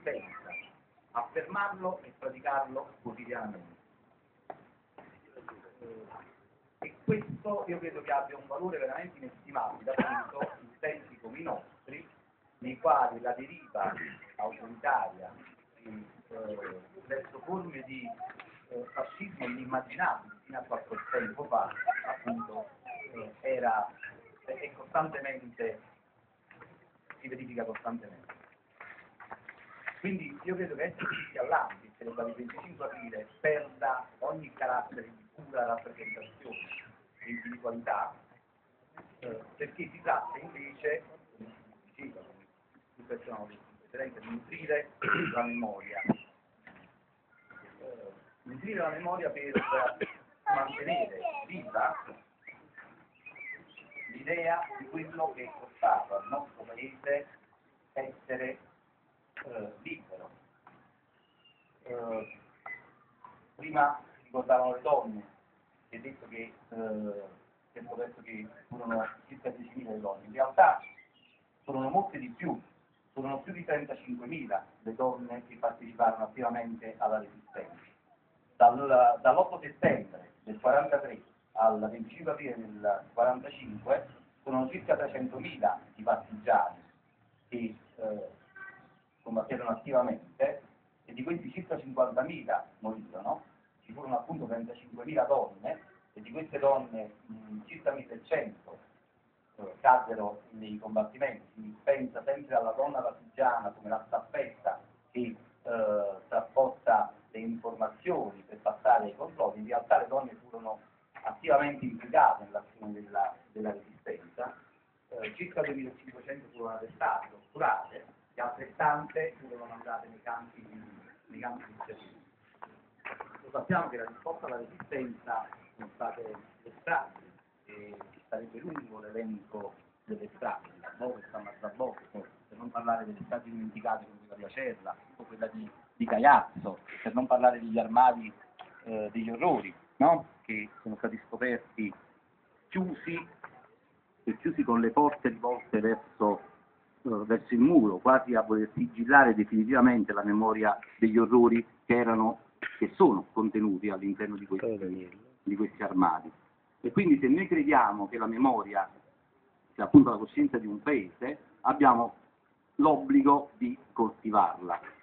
resistenza, affermarlo e praticarlo quotidianamente. E questo io credo che abbia un valore veramente inestimabile, appunto, in tempi come i nostri, nei quali la deriva autoritaria verso forme di fascismo inimmaginabili fino a qualche tempo fa, appunto, è costantemente, si verifica costantemente. Quindi io credo che essere iscritti all'ANPI, celebrare il 25 aprile, perda ogni carattere di pura rappresentazione e individualità, perché si tratta invece, come si diceva, più persone precedente, di nutrire la memoria. Nutrire la memoria per mantenere viva l'idea di quello che è costato al nostro paese essere libero. Prima si ricordavano le donne, si è detto che furono circa 10.000 le donne, in realtà furono molte di più, furono più di 35.000 le donne che parteciparono attivamente alla resistenza. Dall'8 settembre del 43 al 25 aprile del 45 furono circa 300.000 i partigiani che combatterono attivamente, e di questi circa 50.000 morirono. Ci furono appunto 35.000 donne, e di queste donne circa 1.100 caddero nei combattimenti. Si pensa sempre alla donna partigiana come la staffetta che trasporta le informazioni per passare ai controlli. In realtà le donne furono attivamente implicate nell'azione della resistenza. Circa 2.500 furono arrestate, torturate, e altrettante furono mandate nei campi di sterminio. Lo sappiamo che la risposta alla resistenza sono state le stragi, e sarebbe lungo l'elenco delle stragi, la Boche, San Marzabò, per non parlare delle stragi dimenticate come quella di Acerra o quella di Caiazzo, per non parlare degli armadi degli orrori, no? Che sono stati scoperti chiusi con le porte rivolte verso il muro, quasi a voler sigillare definitivamente la memoria degli orrori che sono contenuti all'interno di questi armadi. E quindi se noi crediamo che la memoria sia appunto la coscienza di un paese, abbiamo l'obbligo di coltivarla.